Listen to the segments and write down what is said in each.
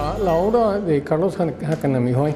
La obra de Carlos Jacanamijoy,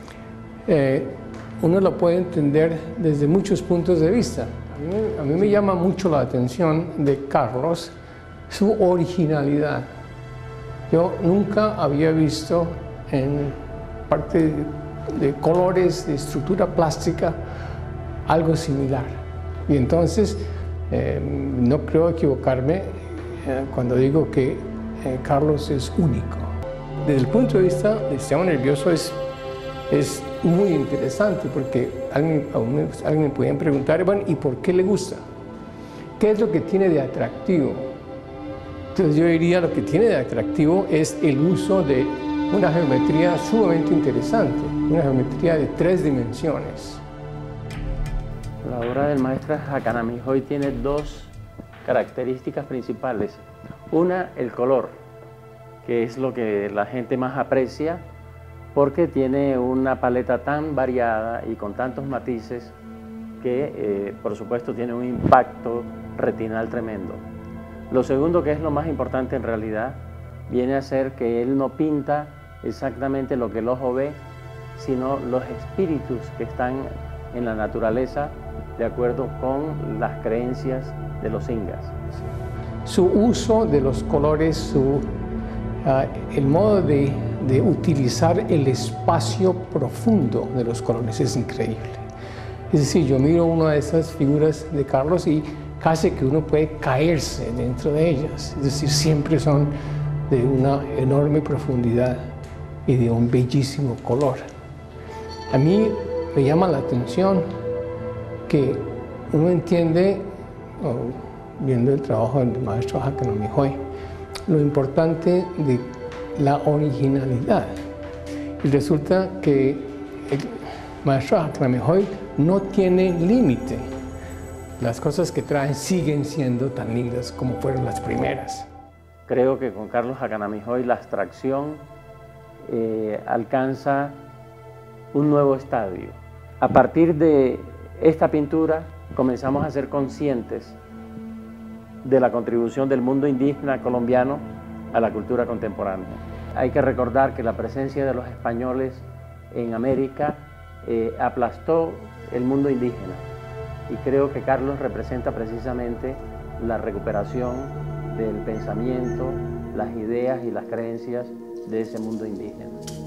uno la puede entender desde muchos puntos de vista. A mí me llama mucho la atención de Carlos su originalidad. Yo nunca había visto en parte de colores, de estructura plástica, algo similar. Y entonces, no creo equivocarme cuando digo que Carlos es único. Desde el punto de vista del sistema nervioso es muy interesante porque alguien me puede preguntar, bueno, ¿y por qué le gusta? ¿Qué es lo que tiene de atractivo? Entonces yo diría lo que tiene de atractivo es el uso de una geometría sumamente interesante, una geometría de 3 dimensiones. La obra del maestro Jacanamijoy tiene 2 características principales. Una, el color, que es lo que la gente más aprecia, porque tiene una paleta tan variada y con tantos matices que, por supuesto, tiene un impacto retinal tremendo. Lo segundo, que es lo más importante en realidad, viene a ser que él no pinta exactamente lo que el ojo ve, sino los espíritus que están en la naturaleza de acuerdo con las creencias de los incas. Su uso de los colores, el modo de utilizar el espacio profundo de los colores es increíble. Es decir, yo miro una de esas figuras de Carlos y casi que uno puede caerse dentro de ellas. Es decir, siempre son de una enorme profundidad y de un bellísimo color. A mí me llama la atención que uno entiende, viendo el trabajo del maestro Jacanamijoy, lo importante de la originalidad. Y resulta que el maestro Jacanamijoy no tiene límite. Las cosas que traen siguen siendo tan lindas como fueron las primeras. Creo que con Carlos Jacanamijoy la abstracción alcanza un nuevo estadio. A partir de esta pintura comenzamos a ser conscientes de la contribución del mundo indígena colombiano a la cultura contemporánea. Hay que recordar que la presencia de los españoles en América aplastó el mundo indígena y creo que Carlos representa precisamente la recuperación del pensamiento, las ideas y las creencias de ese mundo indígena.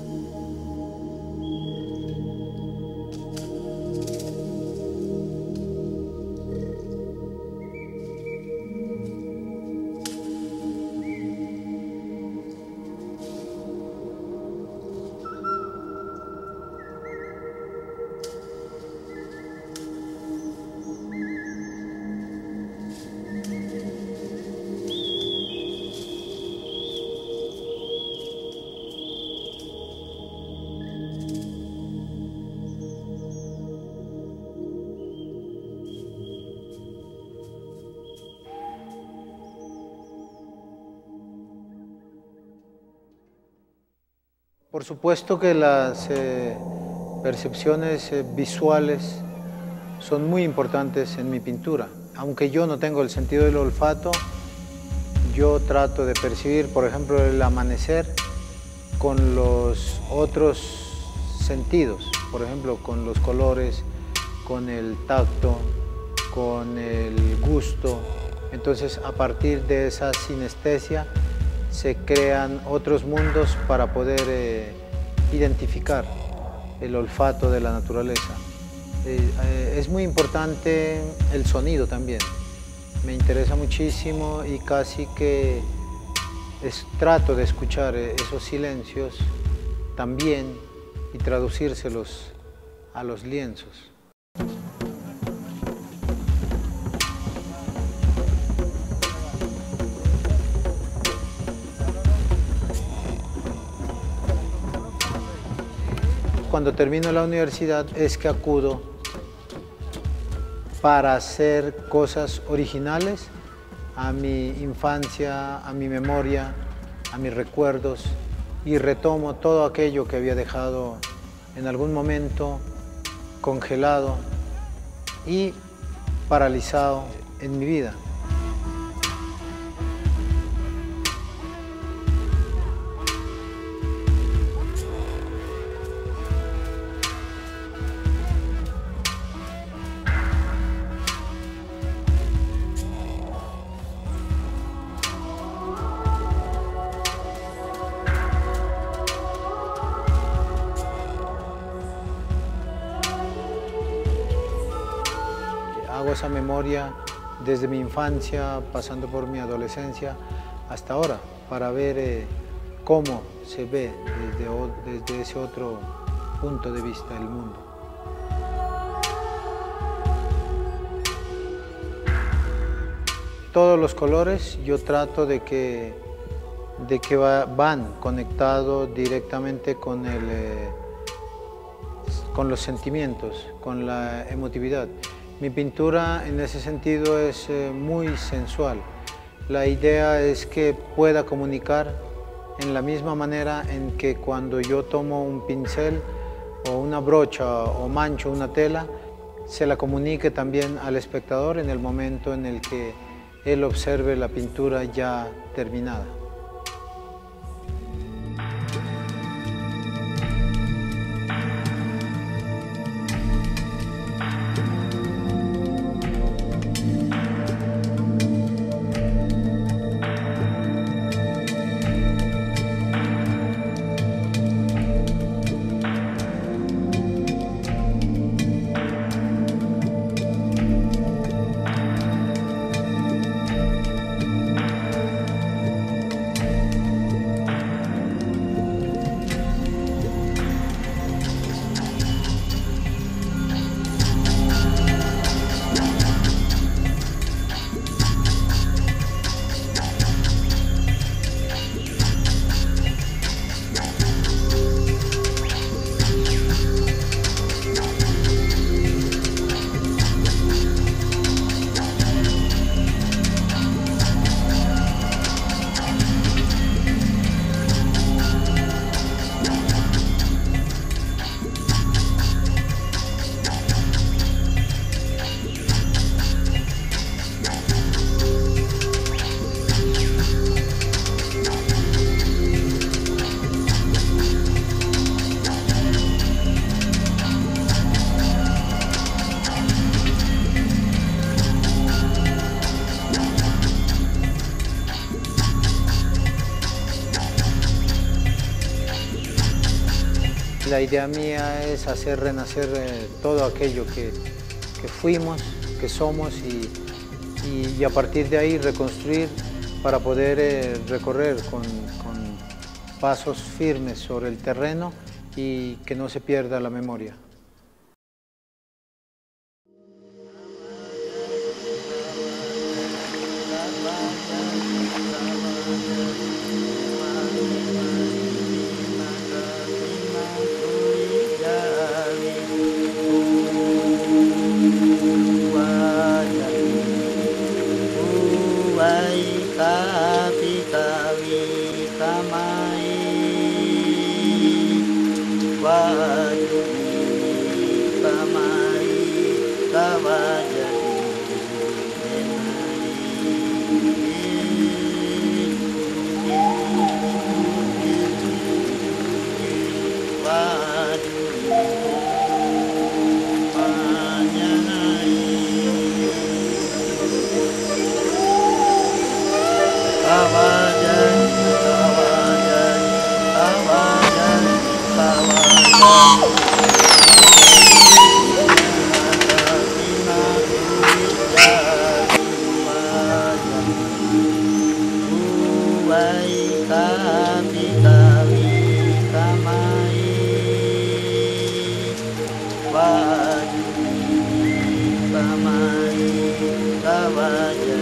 Por supuesto que las percepciones visuales son muy importantes en mi pintura. Aunque yo no tengo el sentido del olfato, yo trato de percibir, por ejemplo, el amanecer con los otros sentidos, por ejemplo, con los colores, con el tacto, con el gusto. Entonces, a partir de esa sinestesia, se crean otros mundos para poder identificar el olfato de la naturaleza. Es muy importante el sonido también. Me interesa muchísimo y casi que trato de escuchar esos silencios también y traducírselos a los lienzos. Cuando termino la universidad es que acudo para hacer cosas originales a mi infancia, a mi memoria, a mis recuerdos y retomo todo aquello que había dejado en algún momento congelado y paralizado en mi vida. esa memoria desde mi infancia, pasando por mi adolescencia, hasta ahora, para ver cómo se ve desde ese otro punto de vista del mundo. Todos los colores yo trato de que van conectados directamente con los sentimientos, con la emotividad. Mi pintura en ese sentido es muy sensual. La idea es que pueda comunicar en la misma manera en que cuando yo tomo un pincel o una brocha o mancho una tela, se la comunique también al espectador en el momento en el que él observe la pintura ya terminada. La idea mía es hacer renacer todo aquello que fuimos, que somos y a partir de ahí reconstruir para poder recorrer con pasos firmes sobre el terreno y que no se pierda la memoria. Kamai,